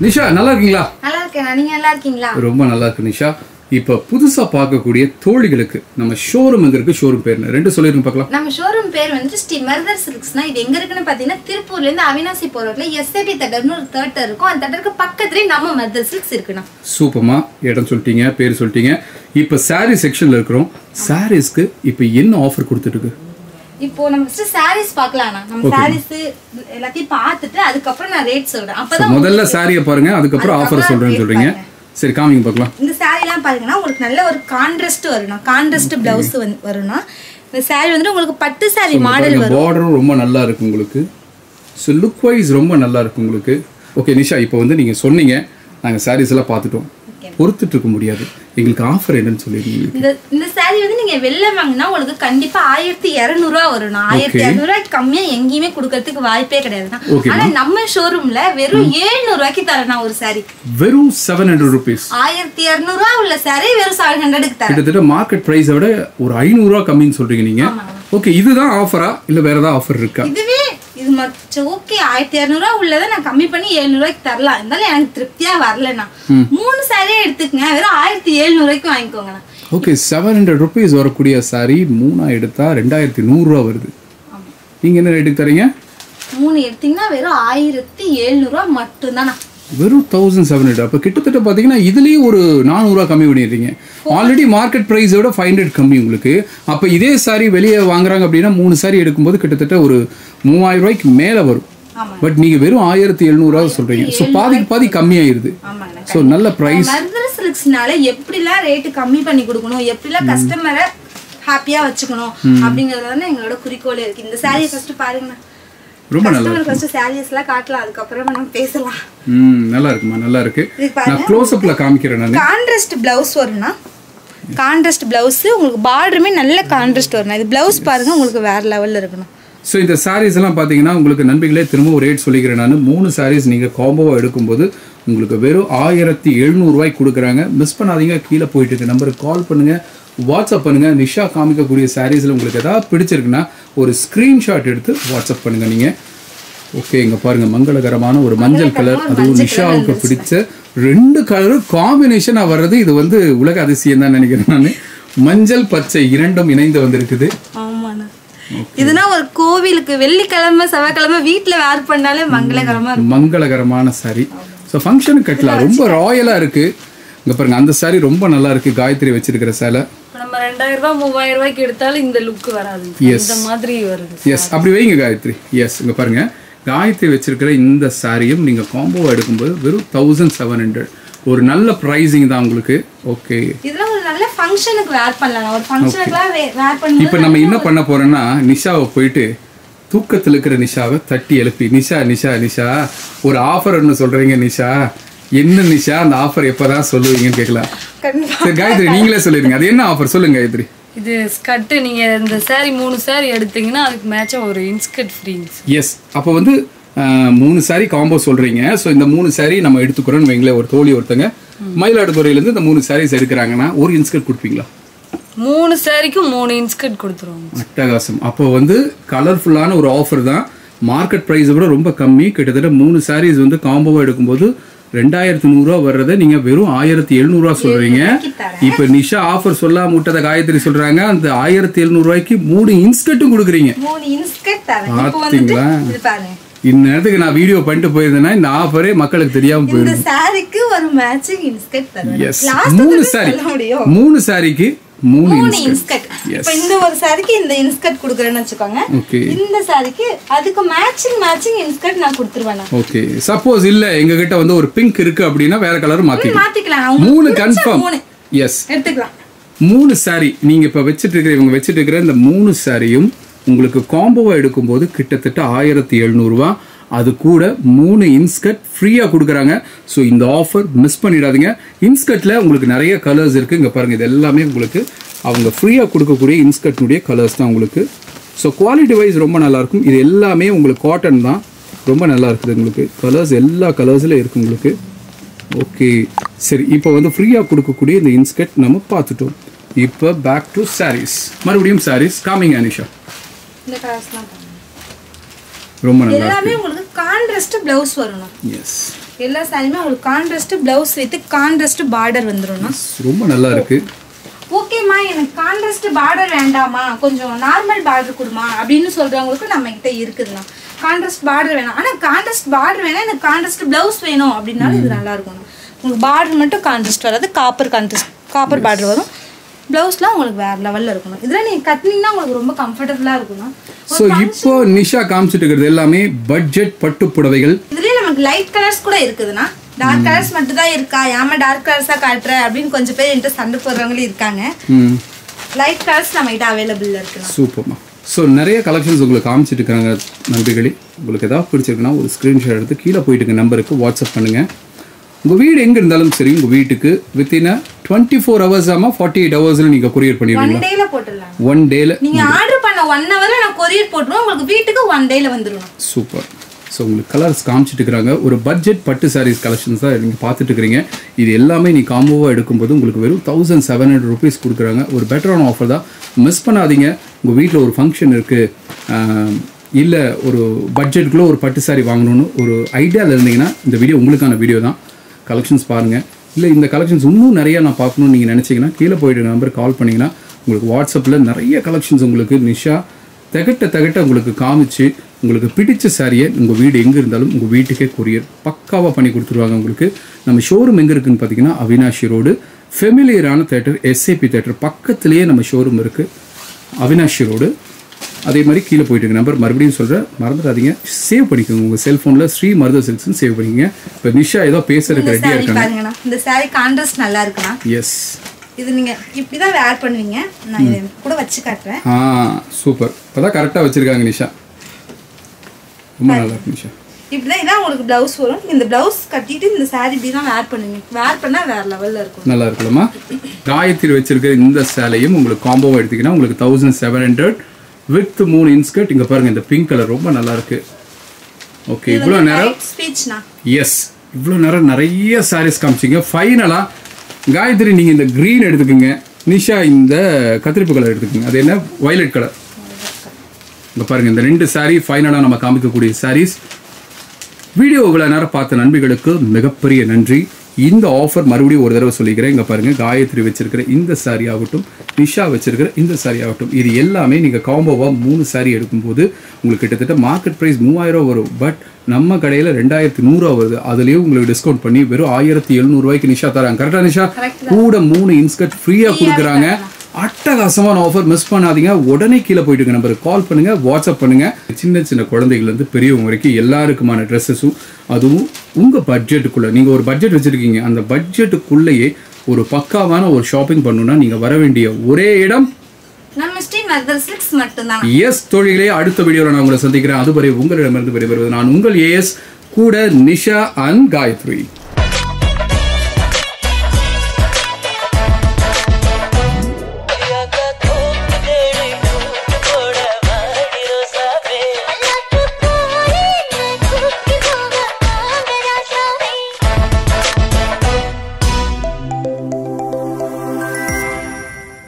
நிஷா நல்லா இருக்கீங்களா? நல்லா இருக்கேன். நீங்க நல்லா இருக்கீங்களா? ரொம்ப நல்லா இருக்கு நிஷா. இப்ப புதுசா பார்க்கக்கூடிய தோழிகளுக்கு நம்ம ஷோரூம் எங்க இருக்கு? ஷோரூம் பேர் ரெண்டு சொல்லிருங்க பார்க்கலாம். நம்ம ஷோரூம் பேர் வந்து ஸ்ரீ மருதர் சில்க்ஸ்னா இது எங்க இருக்குன்னு பாத்தீங்கன்னா திருப்பூர்ல இருந்து அவினாசி போற ரோட்ல எஸ்ஏபி தேட்டர்னு ஒரு தேட்டர் இருக்கும். அந்த தேட்டருக்கு பக்கத்துலயே நம்ம மருதர் சில்க்ஸ் இருக்குண்ணா. சூப்பர்மா, இடம் சொல்லிட்டீங்க, பேர் சொல்லிட்டீங்க. இப்ப சாரி செக்ஷன்ல இருக்கிறோம். சாரீஸ்க்கு இப்ப என்ன ஆஃபர் கொடுத்துட்டு இருக்கு? இப்போ நம்ம ஃபர்ஸ்ட் சாரீஸ் பார்க்கலாம்னா. நம்ம சாரீஸ் எல்லாத்தையும் பார்த்துட்டு அதுக்கப்புறம் நான் ரேட் சொல்றேன். அப்பதான் முதல்ல சாரியை பாருங்க, அதுக்கப்புறம் ஆஃபர் சொல்றேன்னு சொல்றீங்க. சரி காமிங்க பார்க்கலாம். இந்த சாரிலாம் பாருங்கன்னா உங்களுக்கு நல்ல ஒரு கான்ட்ராஸ்ட் வரும்னா, கான்ட்ராஸ்ட் பிளவுஸ் வரும்னா. இந்த சாரி வந்து உங்களுக்கு பட்டு சாரி மாடல் வரும். பார்டரும் ரொம்ப நல்லா இருக்கு உங்களுக்கு. ஸோ லுக் வைஸ் ரொம்ப நல்லா இருக்கு உங்களுக்கு. ஓகே நிஷா, இப்போ வந்து நீங்க சொன்னீங்க நாங்கள் சாரீஸ் எல்லாம் பார்த்துட்டோம், பொறுத்துட்டு இருக்க முடியாது, எங்களுக்கு ஆஃபர் என்னன்னு சொல்லிருக்கீங்க. இந்த சாரி வந்து நீங்க வெளில வாங்கினா உங்களுக்கு கண்டிப்பா 1200 ரூபா வரும். 1200 ரூபாய்க்கு கம்மியா எங்கேயுமே கொடுக்கறதுக்கு வாய்ப்பே கிடையாதுண்ணா. ஆனா நம்ம ஷோரூம்ல வெறும் 700 ரூபாய்க்கு தரேன் ஒரு சாரி. வெறும் 700 rupees. 1200 ரூபா உள்ள சாரி வெறும் 700க்கு தரேன். கிட்டத்தட்ட மார்க்கெட் பிரைஸை விட ஒரு 500 ரூபா கம்மின்னு சொல்றீங்க நீங்க. ஓகே, இதுதான் ஆஃபரா இல்ல வேற ஏதாவது ஆஃபர் இருக்கா? இதுவே இது மட்டும் ஓகே. 1200 ரூபா உள்ளதை நான் கம்மி பண்ணி 700 ரூபாய்க்கு தரலாம். இருந்தாலும் எனக்கு திருப்தியா வரலண்ணா. 3 சாரியே எடுத்துக்கங்க, வெறும் 1700 ரூபாய்க்கு வாங்கிக்கோங்கண்ணா. ஓகே, 700 rupees வரக்கூடிய சாரி 3 எடுத்தா 2100 ரூபா வருது. நீங்க என்ன ரேட்டுக்கு தரீங்க? 3 எடுத்தீங்கன்னா வெறும் 1700 ரூபா மட்டும்தாண்ணா. வெறும் 1700. அப்ப கிட்டத்தட்ட பாத்தீங்கன்னா இதுலயே ஒரு 400 ரூபா கம்மி பண்ணிடுறீங்க. ஆல்ரெடி மார்க்கெட் பிரைஸோட 500 கம்மி உங்களுக்கு. அப்ப இதே சாரி வெளியே வாங்குறாங்க அப்படின்னா 3 சாரி எடுக்கும்போது கிட்டத்தட்ட ஒரு 3000 ரூபாய்க்கு மேல வரும். பட் நீங்க வெறும் 1700 ரூபா சொல்றீங்க. ஸோ பாதிக்கு பாதி கம்மியாயிருது. ஸோ நல்ல பிரைஸ். மருதர் சில்க்ஸ்னால எப்படிலாம் ரேட்டு கம்மி பண்ணி கொடுக்கணும், எப்படிலாம் கஸ்டமரை ஹாப்பியா வச்சுக்கணும் அப்படிங்கறது வந்து எங்களோட குறிக்கோளே இருக்கு. இந்த சாரியை ஃபர்ஸ்ட் பாருங்க. ரொம்ப நல்லா இருக்கு. ஃபர்ஸ்ட் சாரீஸ்லாம் காட்டலாம், அதுக்கு அப்புறம் நம்ம பேசலாம். நல்லா இருக்குமா, நல்லா இருக்கு. நான் க்ளோஸ் அப்ல காமிக்கிறேன். நான் கான்ட்ராஸ்ட் பிளவுஸ் வரும்னா, கான்ட்ராஸ்ட் பிளவுஸ் உங்களுக்கு பார்டருமே நல்ல கான்ட்ராஸ்ட் வரும். இது பிளவுஸ் பாருங்க, உங்களுக்கு வேற லெவல்ல இருக்கணும். ஸோ இந்த சாரீஸ் எல்லாம் பார்த்தீங்கன்னா உங்களுக்கு நண்பர்களே திரும்ப ஒரு ரேட் சொல்லிக்கிறேன். நான் 3 சாரீஸ் நீங்கள் காம்போவாக எடுக்கும்போது உங்களுக்கு வெறும் 1700 ரூபாய்க்கு கொடுக்குறாங்க. மிஸ் பண்ணாதீங்க. கீழே போயிட்டு இருக்க நம்பருக்கு கால் பண்ணுங்க, வாட்ஸ்அப் பண்ணுங்க. நிஷா காமிக்கக்கூடிய சாரீஸில் உங்களுக்கு எதாவது பிடிச்சிருக்குன்னா ஒரு ஸ்க்ரீன்ஷாட் எடுத்து வாட்ஸ்அப் பண்ணுங்க நீங்க. ஓகே, இங்க பாருங்க மங்களகரமான ஒரு மஞ்சள் கலர், அதுவும் நிஷாவுக்கு பிடிச்ச 2 கலரும் காம்பினேஷனாக வர்றது இது வந்து உலக அதிசயம் தான் நினைக்கிறேன் நான். மஞ்சள் பச்சை இரண்டும் இணைந்து வந்திருக்குது. இதுனா ஒரு கோவிலுக்கு வெள்ளிக்கிழமை செவ்வாய்க்கிழமை வீட்டுல வேர் பண்ணாலே மங்களகரமான சாரி. ஸோ ஃபங்க்ஷனுக்கு கட்டலாம். ரொம்ப ராயலா இருக்கு. இங்க பாருங்க அந்த சாரி ரொம்ப நல்லா இருக்கு. காயத்ரி வச்சிருக்கிற சேலை நம்ம 2000 ரூபாய் 3000 ரூபாய்க்கு எடுத்தாலும் இந்த லுக் வராது. இந்த மாதிரி வருது. எஸ், அப்படி வைங்க காயத்ரி. எஸ், இங்க பாருங்க காயத்ரி வச்சிருக்கிற இந்த சாரியும் நீங்க காம்போவா எடுக்கும்போது வெறும் 1700. ஒரு நல்ல பிரைசிங் தான் உங்களுக்கு. ஓகே, இதெல்லாம் ஒரு நல்ல ஃபங்க்ஷனுக்கு வேர் பண்ணலாம். ஒரு ஃபங்க்ஷனுக்குலாம் வேர் பண்ணி. இப்போ நம்ம என்ன பண்ண போறோம்னா நிஷாவை போயிட்டு தூக்கத்தில் இருக்கிற நிஷாவை தட்டி எழுப்பி நிஷா நிஷா நிஷா ஒரு ஆஃபர் ஒன்று சொல்றீங்க நிஷா, என்ன நிஷா அந்த ஆஃபர் எப்பதான் சொல்லுவீங்கன்னு கேட்கலாம். சரி காயத்ரி நீங்களே சொல்லிருங்க, அது என்ன ஆஃபர் சொல்லுங்க காயத்ரி. இது ஸ்கர்ட் நீங்க இந்த சாரி 3 சாரி எடுத்தீங்கன்னா அதுக்கு மேட்சா ஒரு இன்ஸ்கர்ட் ஃப்ரீ. எஸ், அப்போ வந்து 3 சாரி காம்போ சொல்றீங்க. ஸோ இந்த 3 சாரி நம்ம எடுத்துக்கிறோம்னு வைங்களேன். ஒரு தோழி ஒருத்தங்க மயிலாடுதுறையிலேருந்து இந்த 3 சாரீஸ் எடுக்கிறாங்கன்னா ஒரு இன்ஸ்கர்ட் கொடுப்பீங்களா? 3 சாரிக்கு 3 இன்ஸ்கர்ட் கொடுத்துருவோம். அட்டகாசம். அப்போ வந்து கலர்ஃபுல்லான ஒரு ஆஃபர் தான். மார்க்கெட் ப்ரைஸை விட ரொம்ப கம்மி. கிட்டத்தட்ட 3 சாரீஸ் வந்து காம்போவாக எடுக்கும்போது 2100 ரூபா வர்றதை நீங்க வெறும் 1700 ரூபா சொல்றீங்க. இப்ப நிஷா ஆஃபர் சொல்லாம விட்டத காயத்ரி சொல்றாங்க. அந்த 1700 ரூபாய்க்கு 3 இன்ஸ்கர்ட்டும் கொடுக்குறீங்க. பாத்தீங்களா? இந்நேரத்துக்கு நான் வீடியோ பண்ணிட்டு போயிருந்தேன்னா இந்த ஆஃபரே மக்களுக்கு தெரியாம போயிடும். இந்த சாரிக்கு ஒரு மேட்சிங் இன்ஸ்கர்ட் தரேன். எஸ், 3 சாரி 3 சாரிக்கு 3 இன்ஸ்கர்ட். இப்போ இந்த ஒரு சாரிக்கு இந்த இன்ஸ்கர்ட் குடுக்குறேன்னு வெச்சுக்கோங்க. இந்த சாரிக்கு அதுக்கு மேட்சிங் இன்ஸ்கர்ட் நான் கொடுத்துருவேன். ஓகே, சப்போஸ் இல்ல எங்க கிட்ட வந்து ஒரு பிங்க் இருக்கு அப்படினா வேற கலர் மாத்திக்கலாம். 3 கன்ஃபார்ம். எஸ், எடுத்துக்கலாம். 3 சாரி நீங்க இப்ப இவங்க வச்சிட்டு இருக்கிற இந்த 3 சாரியும் உங்களுக்கு காம்போவா எடுக்கும்போது கிட்டத்தட்ட 1700 ரூபா. அது கூட 3 இன்ஸ்கர்ட் ஃப்ரீயா கொடுக்குறாங்க. ஸோ இந்த ஆஃபர் மிஸ் பண்ணிடாதீங்க. இன்ஸ்கர்ட்ல உங்களுக்கு நிறைய கலர்ஸ் இருக்கு. இங்க பாருங்க, இது எல்லாமே உங்களுக்கு அவங்க ஃப்ரீயா கொடுக்கக்கூடிய இன்ஸ்கர்ட்னுடைய கலர்ஸ் தான் உங்களுக்கு. ஸோ குவாலிட்டி வைஸ் ரொம்ப நல்லா இருக்கும். இது எல்லாமே உங்களுக்கு காட்டன் தான், ரொம்ப நல்லா இருக்குது. உங்களுக்கு கலர்ஸ் எல்லா கலர்ஸ்ல இருக்கு உங்களுக்கு. ஓகே, சரி இப்போ வந்து ஃப்ரீயா கொடுக்கக்கூடிய இந்த இன்ஸ்கர்ட் நம்ம பார்த்துட்டோம். இப்போ பேக் டு சாரீஸ். மறுபடியும் சாரீஸ் காமிங்க அனிஷா. இந்த கலர்ஸ்லாம் ரொம்ப நல்லா எல்லாமே உங்களுக்கு கான்ட்ராஸ்ட் ப்ளவுஸ் வரணும். எஸ், எல்லா சாரியுமே உங்களுக்கு contrast blouse with contrast border வந்துரும்னா ரொம்ப நல்லா இருக்கு. ஓகேம்மா எனக்கு கான்ட்ராஸ்ட் பார்டர் வேண்டாமா கொஞ்சம் நார்மல் பார்டர் கொடுமா அப்படின்னு சொல்றவங்களுக்கு நம்ம கிட்ட இருக்குதுண்ணா. கான்ட்ராஸ்ட் பார்டர் வேணாம் ஆனால் கான்ட்ராஸ்ட் பார்டர் வேணாம் எனக்கு கான்ட்ராஸ்ட் பிளவுஸ் வேணும் அப்படின்னாலும் இது நல்லா இருக்கும். உங்களுக்கு பார்டர் மட்டும் கான்ட்ராஸ்ட் வராது, காப்பர் பார்டர் வரும். பிளவுஸ்லாம் உங்களுக்கு வேற லெவல்ல இருக்கணும். இதெல்லாம் நீங்க கட்டினீங்கன்னா உங்களுக்கு ரொம்ப கம்ஃபர்டபுளா இருக்கும். சோ இப்போ நிஷா காமிச்சிட்டு இருக்கிறது எல்லாமே பட்ஜெட் பட்டு புடவைகள். இதுலயே நமக்கு லைட் கலர்ஸ் கூட இருக்குதுன்னா டார்க் கலர்ஸ் மட்டும் தான் இருக்கா ஏமா டார்க் கலர்ஸா காட்டுற அப்படின்னு கொஞ்சம் பேர் என்கிட்ட சண்டை போடுறவங்களும் இருக்காங்க. லைட் கலர்ஸ் நம்ம கிட்ட அவைலபிள் இருக்கு. சூப்பர்மா. ஸோ நிறைய கலெக்ஷன்ஸ் உங்களுக்கு காமிச்சிட்டு இருக்காங்க நண்பர்களே. உங்களுக்கு ஏதாவது பிடிச்சிருக்குன்னா ஒரு ஸ்க்ரீன்ஷாட் எடுத்து கீழே போயிட்டு இருக்க நம்பருக்கு வாட்ஸ்அப் பண்ணுங்கள். உங்கள் வீடு எங்கே இருந்தாலும் சரி உங்கள் வீட்டுக்கு வித்தின் 24 hours 48 hours நீங்கள் கொரியர் பண்ணிடுவீங்க. 1 டேல நீங்கள் ஆர்டர் பண்ண 1 hour நான் கொரியர் போட்டுருவோம். உங்களுக்கு வீட்டுக்கு 1 டேல வந்துடும். சூப்பர். ஸோ உங்களுக்கு கலர்ஸ் காமிச்சிட்டு இருக்கிறாங்க. ஒரு பட்ஜெட் பட்டு சாரீஸ் கலெக்ஷன்ஸ் தான் நீங்கள் பார்த்துட்டு இருக்கிறீங்க. இது எல்லாமே நீ காம்போவாக எடுக்கும்போது உங்களுக்கு வெறும் 1700 rupees கொடுக்குறாங்க. ஒரு பெட்டரான ஆஃபர் தான், மிஸ் பண்ணாதீங்க. உங்கள் வீட்டில் ஒரு ஃபங்க்ஷன் இருக்குது, இல்லை ஒரு பட்ஜெட்டுக்குள்ளே ஒரு பட்டு சாரி வாங்கணும்னு ஒரு ஐடியாவில் இருந்தீங்கன்னா இந்த வீடியோ உங்களுக்கான வீடியோ தான். கலெக்ஷன்ஸ் பாருங்கள். இல்லை இந்த கலெக்ஷன்ஸ் இன்னும் நிறையா நான் பார்க்கணுன்னு நீங்கள் நினச்சிங்கன்னா கீழே போய்ட்டு நம்பர் கால் பண்ணிங்கன்னா உங்களுக்கு வாட்ஸ்அப்பில் நிறைய கலெக்ஷன்ஸ் உங்களுக்கு நிஷா தகட்ட உங்களுக்கு காமிச்சு உங்களுக்கு பிடிச்ச சாரியை உங்கள் வீடு எங்கே இருந்தாலும் உங்கள் வீட்டுக்கே கொரியர் பக்காவாக பண்ணி கொடுத்துருவாங்க. உங்களுக்கு நம்ம ஷோரூம் எங்கே இருக்குதுன்னு பார்த்தீங்கன்னா அவினாஷி ரோடு, ஃபெமிலியரான தேட்டர், SAP தேட்டர் பக்கத்துலேயே நம்ம ஷோரூம் இருக்குது, அவினாஷி ரோடு. அதே மாதிரி கீழே போயிட்டு நம்பர் மறுபடியும் சொல்கிறேன், மறந்துடாதீங்க, சேவ் பண்ணிக்கோங்க. உங்கள் செல்ஃபோனில் ஸ்ரீ மருத சில்க்ஸ்னு சேவ் பண்ணிக்கோங்க. இப்போ நிஷா ஏதோ பேசுறதுக்கு ரெடியாக இருக்காங்க. இந்த சாரி கான்ட்ராஸ்ட் நல்லா இருக்குண்ணா. எஸ், இது நீங்க இப்படி தான் வேர் பண்ணுவீங்க. நான் இதை கூட வச்சு காட்டுறேன். சூப்பர். இப்போதான் கரெக்டாக வச்சுருக்காங்க நிஷா, ரொம்ப நல்லா இருக்கு நிஷா. இப்படிதான் இதான் உங்களுக்கு பிளவுஸ் வரும். இந்த பிளவுஸ் கட்டிட்டு இந்த சாரி இப்படி தான் வேர் பண்ணுவீங்க. வேர் பண்ணால் வேற லெவலில் இருக்கும். நல்லா இருக்குல்லம்மா. காயத்ரி வச்சிருக்கிற இந்த சேலையும் உங்களுக்கு காம்போவாக எடுத்திங்கன்னா உங்களுக்கு 1700 வித் 3 இன்ஸ்கர்ட். இங்கே பாருங்கள், இந்த பிங்க் கலர் ரொம்ப நல்லா இருக்கு. ஓகே, இவ்வளோ நேரம் எஸ் இவ்வளோ நேரம் நிறைய சாரீஸ் காமிச்சிங்க. ஃபைனலாக காயத்ரி நீங்கள் இந்த க்ரீன் எடுத்துக்கோங்க, நிஷா இந்த கத்திரிப்பு கலர் எடுத்துக்கோங்க. அது என்ன, வயலட் கலர். இங்கே பாருங்கள், இந்த 2 சாரீ ஃபைனலாக நம்ம காமிக்கக்கூடிய சாரீஸ். வீடியோ இவ்வளோ நேரம் பார்த்த நண்பிகளுக்கு மிகப்பெரிய நன்றி. இந்த ஆஃபர் மறுபடியும் ஒரு தடவை சொல்லிக்கிறேன். இங்கே பாருங்கள், காயத்ரி வச்சிருக்கிற இந்த சாரி ஆகட்டும், நிஷா வச்சிருக்கிற இந்த சாரி ஆகட்டும், இது எல்லாமே நீங்கள் காம்போவாக 3 சாரி எடுக்கும்போது உங்களுக்கு கிட்டத்தட்ட மார்க்கெட் ப்ரைஸ் 3000 வரும். பட் நம்ம கடையில் 2100 வருது. அதுலேயும் உங்களுக்கு டிஸ்கவுண்ட் பண்ணி வெறும் 1700 ரூபாய்க்கு நிஷா தராங்க. கரெக்டாக நிஷா? கூட 3 இன்ஸ்கர்ட் ஃப்ரீயாக கொடுக்குறாங்க. அட்டகாசமான ஆஃபர், மிஸ் பண்ணாதீங்க. உடனே கீழே போயிட்டு நம்பருக்கு கால் பண்ணுங்க, வாட்ஸ்அப் பண்ணுங்க. சின்ன சின்ன குழந்தைகள்லேருந்து பெரியவங்க வரைக்கும் எல்லாருக்குமான ட்ரெஸ்ஸஸும், அதுவும் உங்கள் பட்ஜெட்டுக்குள்ளே. நீங்கள் ஒரு பட்ஜெட் வச்சுருக்கீங்க, அந்த பட்ஜெட்டுக்குள்ளேயே ஒரு பக்காவான ஒரு ஷாப்பிங் பண்ணணும்னா நீங்கள் வர வேண்டிய ஒரே இடம் நம்ம ஸ்ரீ மருத சில்க்ஸ் மட்டும்தான். எஸ் தோழிகளே, அடுத்த வீடியோவில் நான் உங்களை சந்திக்கிறேன். அதுவரை உங்களிடமிருந்து விடைபெறுவது நான் உங்கள் AS, கூட நிஷா அண்ட் காயத்ரி.